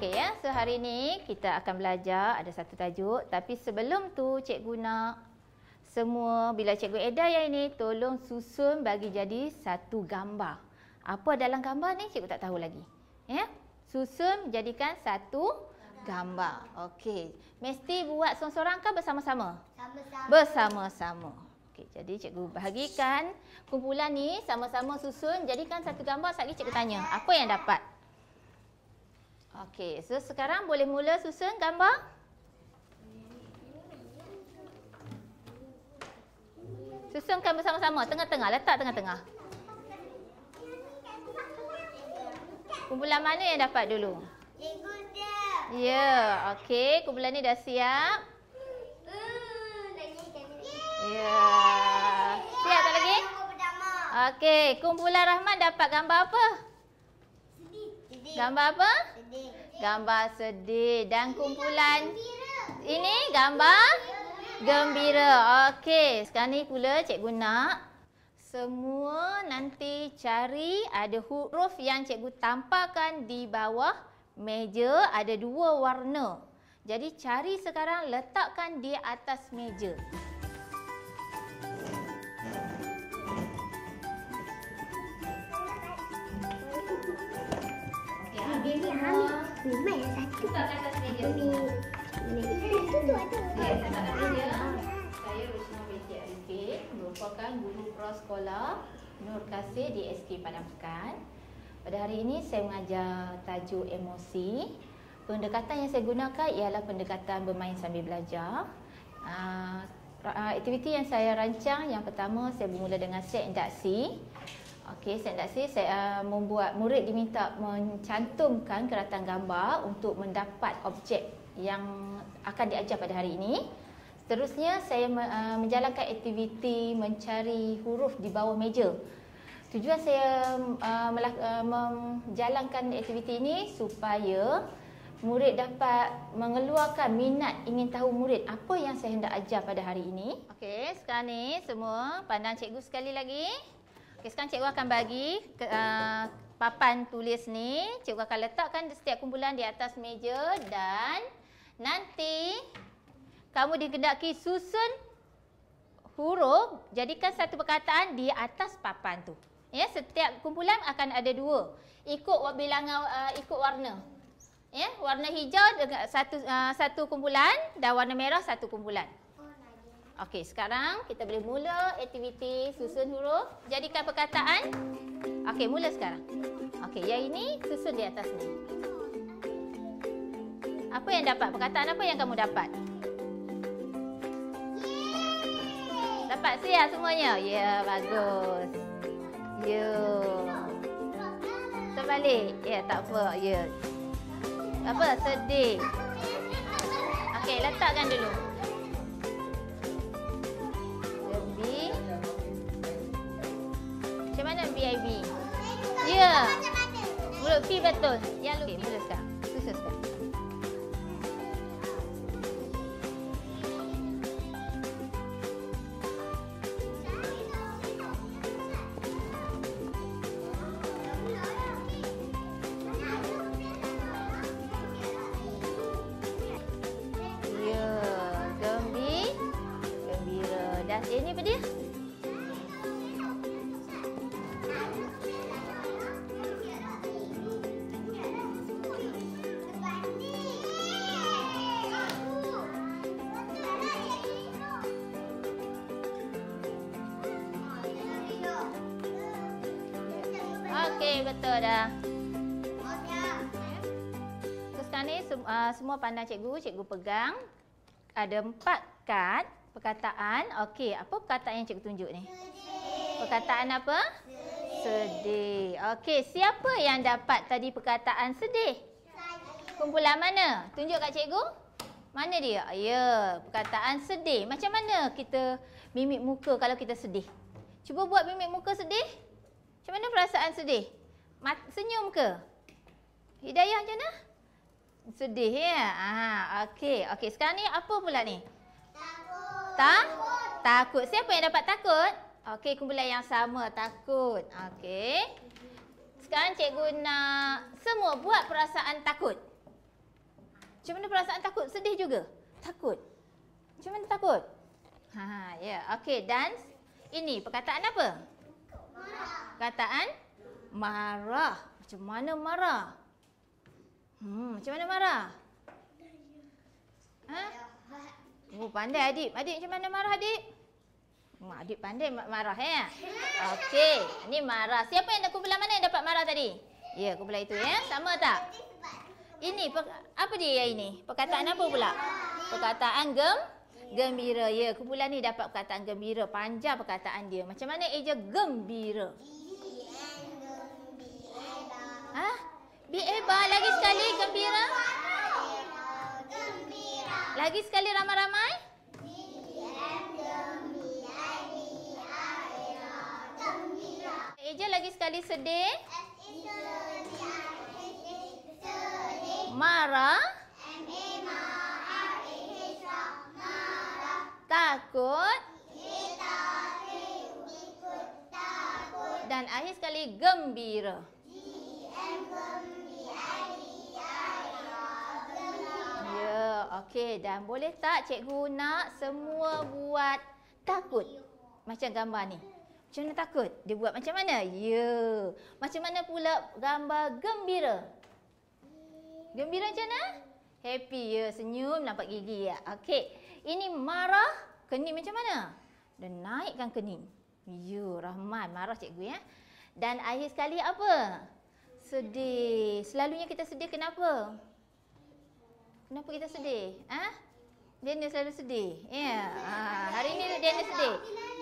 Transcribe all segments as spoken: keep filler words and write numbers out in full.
Okey ya, so hari ni kita akan belajar ada satu tajuk, tapi sebelum tu cikgu nak semua bila cikgu edar yang ini tolong susun bagi jadi satu gambar. Apa dalam gambar ni cikgu tak tahu lagi. Ya. Susun jadikan satu gambar. Okey. Mesti buat seorang-seorang ke bersama-sama? Sama-sama. Bersama-sama. Okey, jadi cikgu bahagikan kumpulan ni sama-sama susun jadikan satu gambar. Sekali cikgu tanya, apa yang dapat? Okey, so sekarang boleh mula susun gambar? Susunkan bersama-sama, tengah-tengah, letak tengah-tengah. Kumpulan mana yang dapat dulu? Cikgu dah. Ya, okey, kumpulan ni dah siap. Ya. Siap tak lagi? Okey, kumpulan Rahman dapat gambar apa? Gambar apa? Sedih. Gambar sedih. Dan kumpulan ini gambar gembira. Okey, sekarang ni pula cikgu nak semua nanti cari ada huruf yang cikgu tampalkan di bawah meja, ada dua warna. Jadi cari sekarang, letakkan di atas meja. Dia ni ambil. Memang yang satu. Letak kat atas meja. Itu tu ada. Ya, saya tak ada dia. Saya Rosna binti Arifin, merupakan guru prasekolah Nur Kasih di S K Padang Pekan. Pada hari ini saya mengajar tajuk emosi. Pendekatan yang saya gunakan ialah pendekatan bermain sambil belajar. Uh, aktiviti yang saya rancang, yang pertama saya bermula dengan set induksi. Okey, set induksi saya uh, membuat murid diminta mencantumkan keratan gambar untuk mendapat objek yang akan diajar pada hari ini. Seterusnya saya uh, menjalankan aktiviti mencari huruf di bawah meja. Tujuan saya uh, melak- uh, menjalankan aktiviti ini supaya murid dapat mengeluarkan minat ingin tahu murid apa yang saya hendak ajar pada hari ini. Okey, sekarang ni semua pandang cikgu sekali lagi. Okey, sekarang cikgu akan bagi ke, uh, papan tulis ni. Cikgu akan letakkan setiap kumpulan di atas meja dan nanti kamu digendaki susun huruf, jadikan satu perkataan di atas papan tu. Ya, setiap kumpulan akan ada dua. Ikut bilangan uh, ikut warna. Ya, warna hijau dengan satu uh, satu kumpulan dan warna merah satu kumpulan. Okey, sekarang kita boleh mula aktiviti susun huruf, jadikan perkataan. Okey, mula sekarang. Okey, yang ini susun di atas ni. Apa yang dapat? Perkataan apa yang kamu dapat? Dapat siap semuanya? Ya, bagus. Ya. Terbalik. Ya, tak apa. Ya. Apa? Sedih. Okey, letakkan dulu. Macam mana B I B? Ya. Huruf P betul. Yang okey, mula sekarang. Susun sekarang. Ya, gembi, gembira. Dan ini apa dia? Okey, betul dah. Terus sekarang ni uh, semua pandang cikgu, cikgu pegang. Ada empat kad perkataan. Okey, apa perkataan yang cikgu tunjuk ni? Perkataan apa? Sedih. Okey, siapa yang dapat tadi perkataan sedih? Kumpulan mana? Tunjuk kat cikgu. Mana dia? Ya, perkataan sedih. Macam mana kita mimik muka kalau kita sedih? Cuba buat mimik muka sedih. Macam mana perasaan sedih? Mat, senyum ke? Hidayah macam mana? Sedih ya? Ah, okey. Okey, sekarang ni apa pula ni? Takut. Tak? Takut. Siapa yang dapat takut? Okey, kumpulan yang sama, takut. Okey. Sekarang cikgu nak semua buat perasaan takut. Macam mana perasaan takut? Sedih juga? Takut. Macam mana takut? Ha, ya. Okey, dan ini perkataan apa? Marah. Perkataan marah. Macam mana marah? Hmm, macam mana marah? Ha? Oh, pandai adik. Adik macam mana marah adik? Hmm, adik pandai marah ya. Okey, ni marah. Siapa yang kumpulan mana yang dapat marah tadi? Ya, kumpulan itu ya. Sama tak? Ini apa dia yang ini? Perkataan apa pula? Perkataan gem gembira. Ya, kumpulan ni dapat perkataan gembira. Panjang perkataan dia. Macam mana eja gembira? Ha? Bieba lagi sekali gembira? Lagi sekali ramai-ramai? Eja lagi sekali sedih? Marah? Takut? Dan akhir sekali gembira. Ya, okey. Dan boleh tak cikgu nak semua buat takut? Macam gambar ni. Macam mana takut? Dia buat macam mana? Ya. Macam mana pula gambar gembira? Gembira macam mana? Happy ya, senyum nampak gigi ya. Okey. Ini marah, kening macam mana? Dan naikkan kening. Ya, Rahman marah cikgu ya. Dan akhir sekali apa? Sedih. Selalunya kita sedih kenapa? Kenapa kita sedih? Ah? Ha? Daniel selalu sedih. Ya. Ha, hari ni Daniel sedih.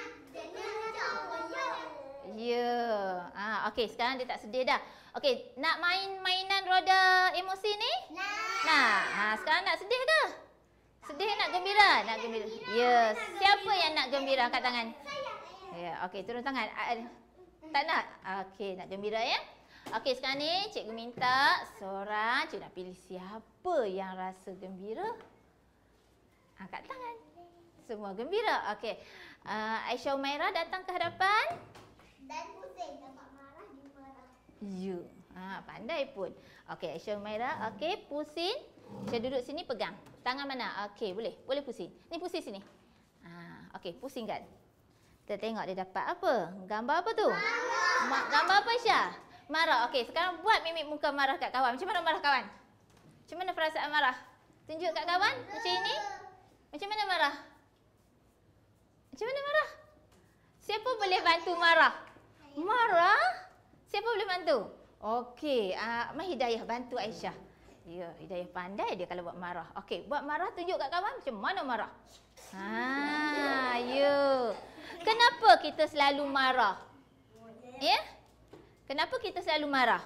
Ya. Ah, okey, sekarang dia tak sedih dah. Okey, nak main mainan roda emosi ni? Nak. Nah, ha, sekarang nak sedih ke? Sedih nak gembira? Nak gembira. Ya, siapa yang nak gembira angkat tangan? Ya, okey, turun tangan. Tak nak? Okey, nak gembira ya. Okey, sekarang ni cikgu minta seorang, cikgu nak pilih siapa yang rasa gembira. Angkat tangan. Semua gembira. Okey. Uh, Aisyah Umairah datang ke hadapan. Dan pusing dapat marah dia marah. Ya. Ha, pandai pun. Okey, Aisyah Umairah. Okey, pusing. Aisyah duduk sini pegang. Tangan mana? Okey, boleh. Boleh pusing. Ni pusing sini. Ha, okey, pusingkan. Kita tengok dia dapat apa? Gambar apa tu? Marah. Gambar apa Aisyah? Marah. Okey, sekarang buat mimik muka marah kat kawan. Macam mana marah kawan? Macam mana perasaan marah? Tunjuk kat kawan. Macam ini. Macam mana marah? Macam mana marah? Siapa boleh bantu marah? Marah? Siapa boleh bantu? Okey, uh, Mak Hidayah bantu Aisyah. Ya, Hidayah pandai dia kalau buat marah. Okey, buat marah tunjuk kat kawan macam mana marah. Ha, ya. Kenapa kita selalu marah? Ya? Kenapa kita selalu marah?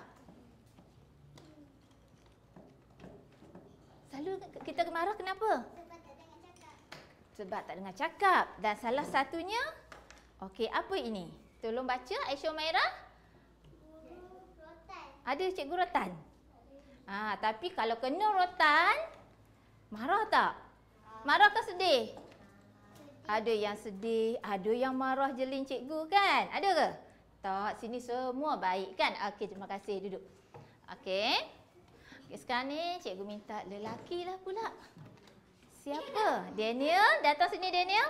Selalu kita marah kenapa? Sebab tak dengar cakap. Dan salah satunya, okey, apa ini? Tolong baca Aisyah Umairah. Rotan. Ada cikgu rotan? Ha, tapi kalau kena rotan, marah tak? Marah ke sedih? Ada yang sedih, ada yang marah jeling cikgu kan? Ada ke? Tak, sini semua baik kan? Okey, terima kasih. Duduk. Okey. Okey, sekarang ni cikgu minta lelaki lah pula. Siapa? Daniel. Datang sini Daniel.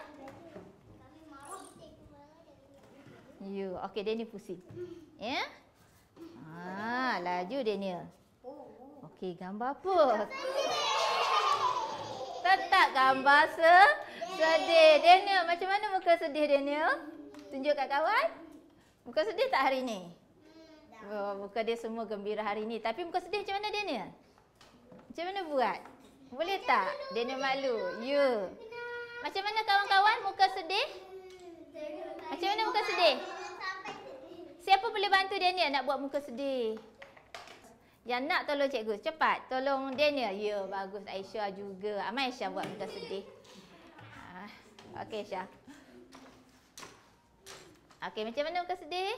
Ya, okey Daniel pusing. Ya. Ha, laju Daniel. Okey, gambar apa? Tetap gambar se sedih. Daniel, macam mana muka sedih Daniel? Tunjuk kat kawan. Muka sedih tak hari ni? Oh, muka dia semua gembira hari ni. Tapi muka sedih macam mana Daniel? Macam mana buat? Boleh tak? Daniel malu. Ya. Macam mana kawan-kawan muka sedih? Macam mana muka sedih? Siapa boleh bantu Daniel nak buat muka sedih? Yang nak tolong cikgu. Cepat. Tolong Daniel. Ya, bagus. Aisyah juga. Amai Aisyah buat muka sedih. Ha. Okey Aisyah. Okey, macam mana muka sedih?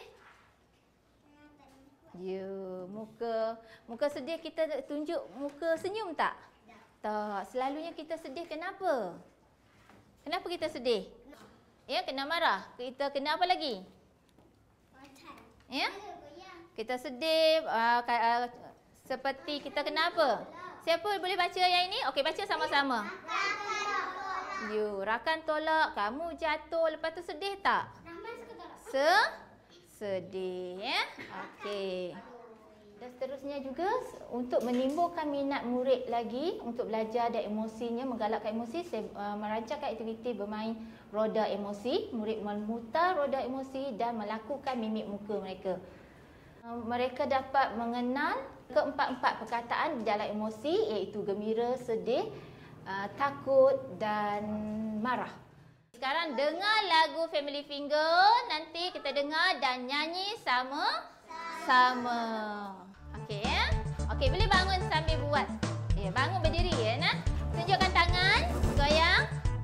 Ya, muka muka sedih kita tunjuk muka senyum tak? Tak. Selalunya kita sedih kenapa? Kenapa kita sedih? Ya, kena marah. Kita kena apa lagi? Ya? Kita sedih uh, uh, seperti kita kena apa? Siapa boleh baca yang ini? Okey, baca sama-sama. You, rakan tolak, kamu jatuh, lepas tu sedih tak? Se sedih ya. Okey. Dan seterusnya juga untuk menimbulkan minat murid lagi untuk belajar dan emosinya, menggalakkan emosi, saya uh, merancangkan aktiviti bermain roda emosi. Murid memutar roda emosi dan melakukan mimik muka mereka. Uh, mereka dapat mengenal keempat-empat perkataan di dalam emosi, iaitu gembira, sedih, uh, takut dan marah. Sekarang dengar lagu Family Finger, nanti kita dengar dan nyanyi sama-sama. Okey ya. Okey, boleh bangun sambil buat. Ya, bangun berdiri ya, nak. Tunjukkan tangan, goyang.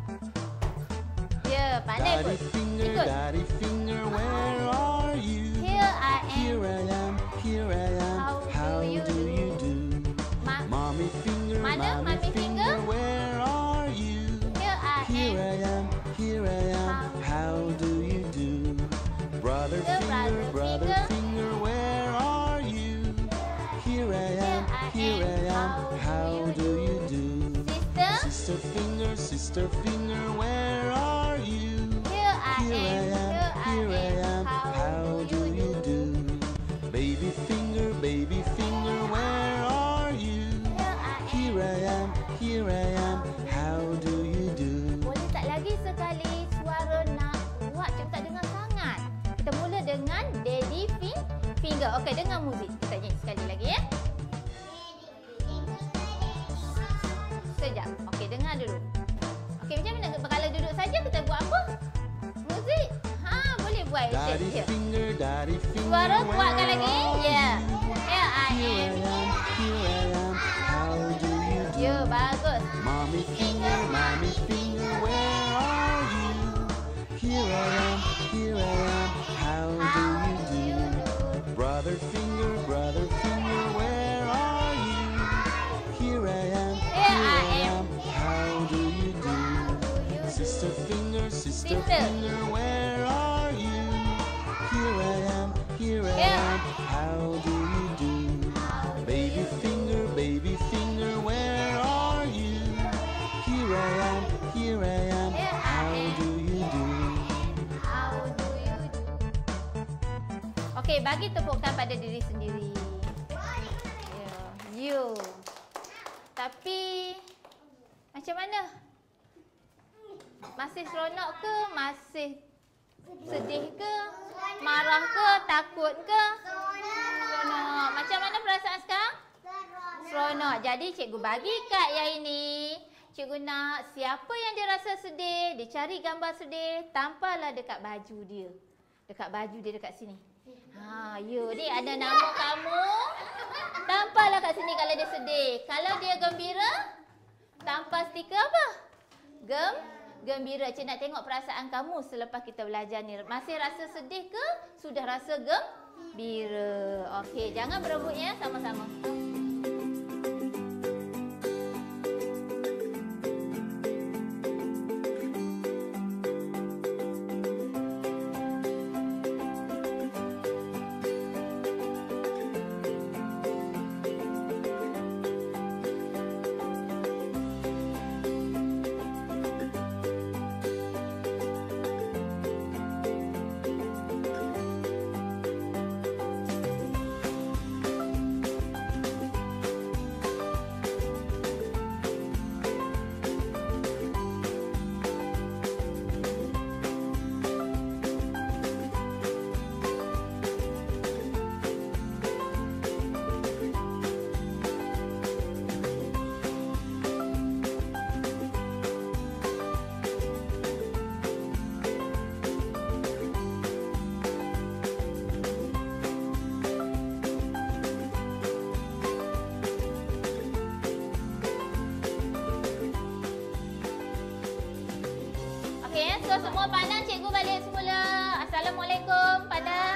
Ya, pandai pun. Ikut. Daddy finger, where are you? Here I am. Here I am, here I am. How, How do you do? You do? Ma mommy finger, Mana, mommy mommy finger, finger? where are you? Here I Here am. I am, here I am. How, How do you do? Brother The finger, brother brother finger. finger, where are you? Here I am, here I am. How do you do? Sister. Sister finger, sister finger, where are you? Here I Here am. I am, here I am. How do you do? Baby finger, baby finger, where are you? Here I am, here I am. How do you do? Boleh tak lagi sekali suara nak kuat, cuma tak dengar sangat. Kita mula dengan Daddy Fing Finger. Okey, dengar muzik. Kita nyanyi sekali lagi ya. Sekejap. Okey, dengar dulu. Okey, macam mana kalau duduk saja kita buat apa? Muzik. Ha, boleh buat. Daddy Here. finger, daddy finger, Suara where kuatkan lagi. are Ya. you? Here I Here I am. am, here I am. How do you do? Ya, bagus. Mommy finger, mommy finger, where are you? Here I am, here I am. How do you do? Brother finger, brother finger, where are you? Here I am, here I am. How do you do? Sister finger, sister Sister. finger, where are you? Here I am, here I Yeah. am. How do you do? Baby finger, baby finger, where are you? Here I am, here I am. Here I How am. do you do? How do you do? Okey, bagi tepukan pada diri sendiri. Ya, you. Tapi macam mana? Masih seronok ke? Masih sedih ke? Marah ke? Takut ke? Seronok. Macam mana perasaan sekarang? Seronok. Jadi cikgu bagi kad yang ini. Cikgu nak siapa yang dia rasa sedih, dia cari gambar sedih, tampallah dekat baju dia. Dekat baju dia dekat sini. Ha, you ni ada nama kamu. Tampallah kat sini kalau dia sedih. Kalau dia gembira, tampal stiker apa? Gem gembira. Cik nak tengok perasaan kamu selepas kita belajar ni. Masih rasa sedih ke? Sudah rasa gembira. Okey, jangan berebut ya, sama-sama. Okey, so semua pandang cikgu balik semula. Assalamualaikum pada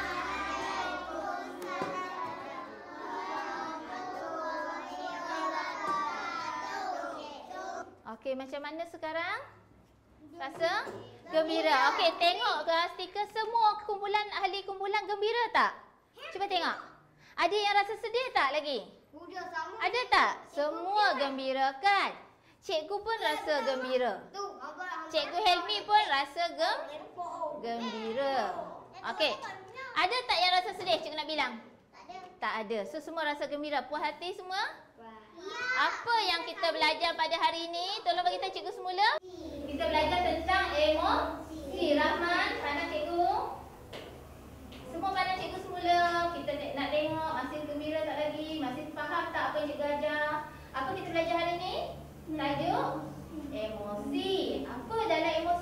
Okey, macam mana sekarang? Rasa gembira. Okey, tengok ke stiker semua kumpulan ahli kumpulan gembira tak? Cuba tengok. Ada yang rasa sedih tak lagi? Sudah sama. Ada tak? Semua gembira kan? Cikgu pun rasa gembira. Tu, abang. Cikgu Helmi pun rasa gem gembira. Okey. Ada tak yang rasa sedih? Cikgu nak bilang. Tak ada. Tak ada. So semua rasa gembira. Puas hati semua? Ya. Apa yang kita belajar pada hari ini? Tolong bagi tahu cikgu semula. Kita belajar tentang emosi. Rahman, pandang cikgu. Semua pandang cikgu semula. Kita nak tengok masih gembira tak lagi? Masih faham tak apa yang cikgu ajar? Apa kita belajar hari ini? Tajuk emosi. Apa dalam emosi?